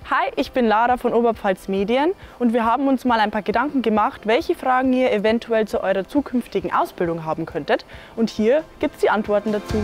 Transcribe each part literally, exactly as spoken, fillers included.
Hi, ich bin Lara von Oberpfalz Medien und wir haben uns mal ein paar Gedanken gemacht, welche Fragen ihr eventuell zu eurer zukünftigen Ausbildung haben könntet. Und hier gibt es die Antworten dazu.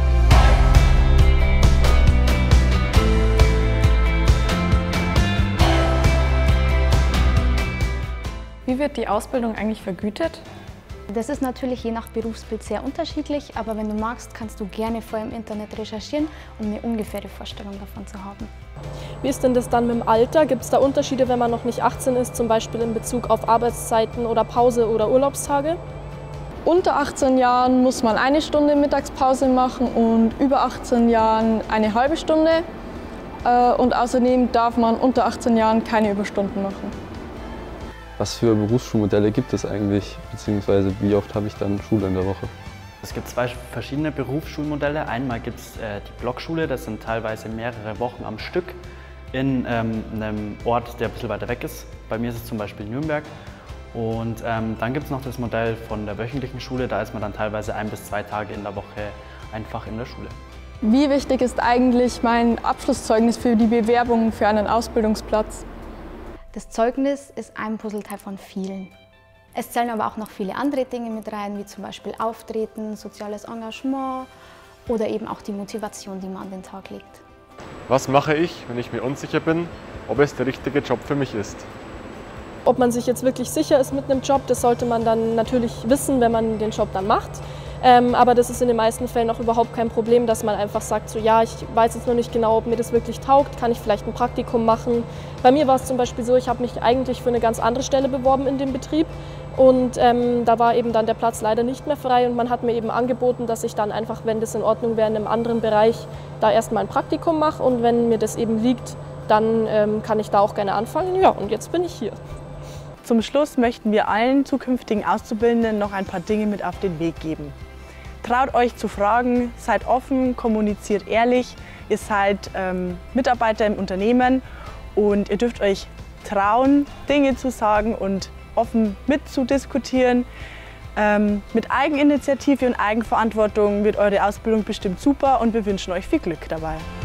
Wie wird die Ausbildung eigentlich vergütet? Das ist natürlich je nach Berufsbild sehr unterschiedlich, aber wenn du magst, kannst du gerne vorher im Internet recherchieren, um eine ungefähre Vorstellung davon zu haben. Wie ist denn das dann mit dem Alter? Gibt es da Unterschiede, wenn man noch nicht achtzehn ist, zum Beispiel in Bezug auf Arbeitszeiten oder Pause oder Urlaubstage? Unter achtzehn Jahren muss man eine Stunde Mittagspause machen und über achtzehn Jahren eine halbe Stunde. Und außerdem darf man unter achtzehn Jahren keine Überstunden machen. Was für Berufsschulmodelle gibt es eigentlich, beziehungsweise wie oft habe ich dann Schule in der Woche? Es gibt zwei verschiedene Berufsschulmodelle. Einmal gibt es äh, die Blockschule, das sind teilweise mehrere Wochen am Stück in ähm, einem Ort, der ein bisschen weiter weg ist. Bei mir ist es zum Beispiel Nürnberg. Und ähm, dann gibt es noch das Modell von der wöchentlichen Schule, da ist man dann teilweise ein bis zwei Tage in der Woche einfach in der Schule. Wie wichtig ist eigentlich mein Abschlusszeugnis für die Bewerbung für einen Ausbildungsplatz? Das Zeugnis ist ein Puzzleteil von vielen. Es zählen aber auch noch viele andere Dinge mit rein, wie zum Beispiel Auftreten, soziales Engagement oder eben auch die Motivation, die man an den Tag legt. Was mache ich, wenn ich mir unsicher bin, ob es der richtige Job für mich ist? Ob man sich jetzt wirklich sicher ist mit einem Job, das sollte man dann natürlich wissen, wenn man den Job dann macht. Ähm, aber das ist in den meisten Fällen auch überhaupt kein Problem, dass man einfach sagt, so ja, ich weiß jetzt noch nicht genau, ob mir das wirklich taugt, kann ich vielleicht ein Praktikum machen. Bei mir war es zum Beispiel so, ich habe mich eigentlich für eine ganz andere Stelle beworben in dem Betrieb und ähm, da war eben dann der Platz leider nicht mehr frei und man hat mir eben angeboten, dass ich dann einfach, wenn das in Ordnung wäre, in einem anderen Bereich da erstmal ein Praktikum mache und wenn mir das eben liegt, dann ähm, kann ich da auch gerne anfangen. Ja, und jetzt bin ich hier. Zum Schluss möchten wir allen zukünftigen Auszubildenden noch ein paar Dinge mit auf den Weg geben. Traut euch zu fragen, seid offen, kommuniziert ehrlich, ihr seid ähm, Mitarbeiter im Unternehmen und ihr dürft euch trauen, Dinge zu sagen und offen mitzudiskutieren. Ähm, mit Eigeninitiative und Eigenverantwortung wird eure Ausbildung bestimmt super und wir wünschen euch viel Glück dabei.